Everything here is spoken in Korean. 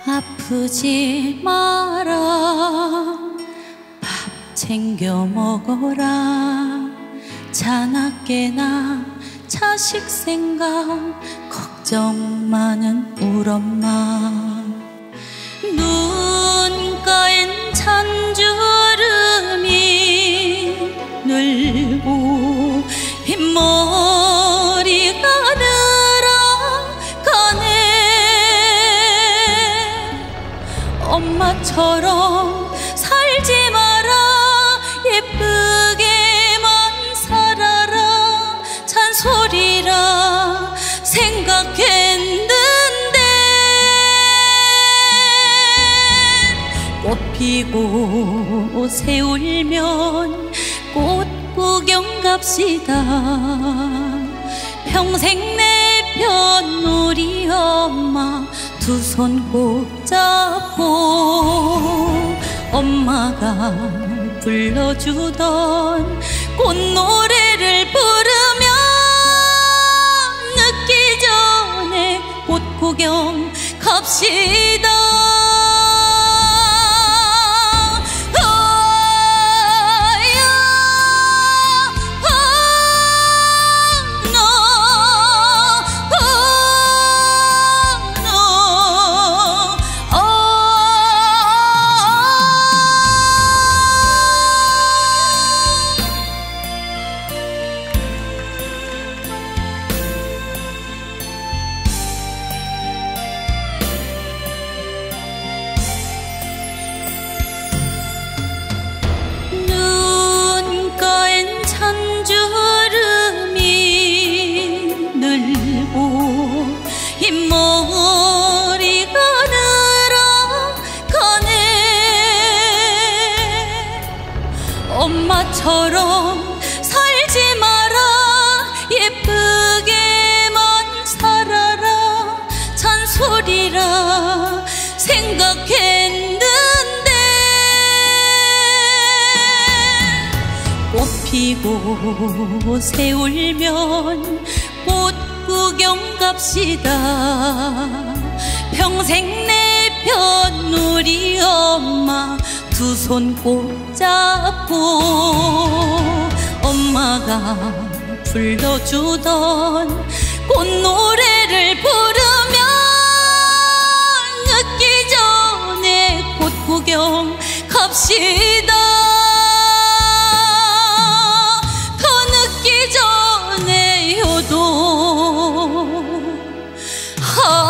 아프지 마라, 밥 챙겨 먹어라. 자나깨나 자식 생각 걱정 많은 울 엄마. 눈가엔 잔주름이 늘고 흰머리가 늘어가네. 엄마처럼 살지 마라, 예쁘게만 살아라. 잔소리라 생각했는데 꽃 피고 새 울면 꽃 구경 갑시다. 평생 내 편 우리 엄마 두 손 꼭 잡고. 엄마가 불러주던 꽃노래를 부르며 늦기 전에 꽃 구경 갑시다. 흰머리가 늘어가네. 엄마처럼 살지 마라, 예쁘게만 살아라. 잔소리라 생각했는데 꽃 피고 새 울면 꽃 구경 갑시다. 평생 내 편 우리 엄마 두 손 꼭 잡고. 엄마가 불러주던 꽃노래를 부르며 늦기 전에 꽃 구경 갑시다. 더 늦기 전에 효도